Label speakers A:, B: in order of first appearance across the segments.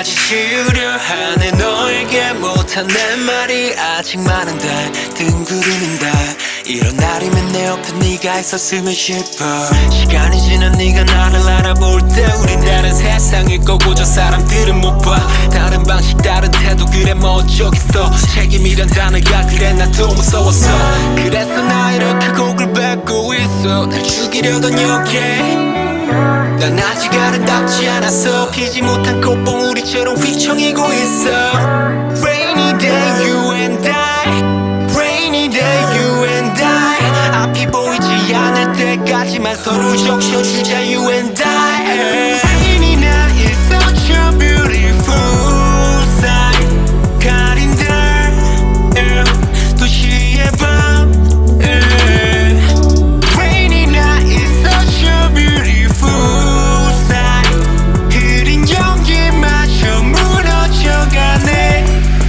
A: 끝까지 지우려 하네. 너에게 못한 내 말이 아직 많은데 뜬구름인데 이런 날이면 내 옆에 네가 있었으면 싶어. 시간이 지난 네가 나를 알아볼 때 우린 다른 세상일 거고 저 사람들은 못 봐. 다른 방식 다른 태도 그래 뭐 어쩌겠어. 책임이란 단어가 그래 나도 무서웠어. 그래서 나 이렇게 곡을 뱉고 있어. 날 죽이려던 여기에 난 아직 아름답지 않았어. 피지 못한 꽃봉 우리처럼 휘청이고 있어. Rainy day you and I, Rainy day you and I. 앞이 보이지 않을 때까지만 서로 적셔주자 you and I. Rainy night is such a beautiful sight. 가린 달 도시의 밤. Rainy night is such a beautiful sight. 흐린 연기마저 무너져가네.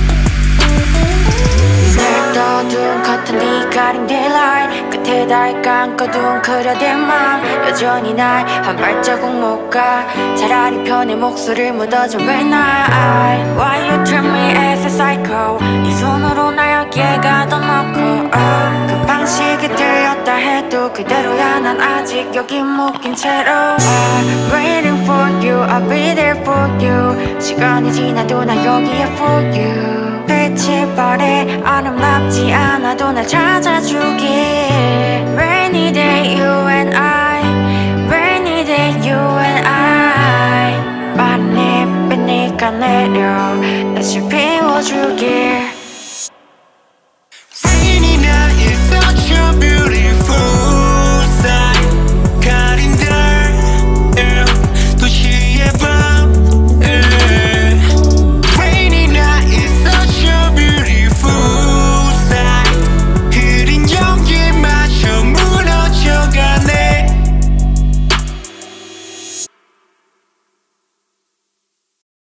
B: 어두운 커튼이 가린 daylight 끝에 달 감고 둥그려댄 맘 여전히 날 한 발자국 못 가. 차라리 편해 목소리를 묻어줘 when I Why you treat me as a psycho. 네 손으로 날 여기에 가둬놓고 그 방식이 들렸다 해도 그대로야. 난 아직 여기 묶인 채로 I'm waiting for you, I'll be there for you. 시간이 지나도 나 여기에 for you. 빛이 바래 아름답지 않아도 날 찾아주길. Rainy day you and I, Rainy day you and I. 마른 잎이 네가 내려 다시 피워주길.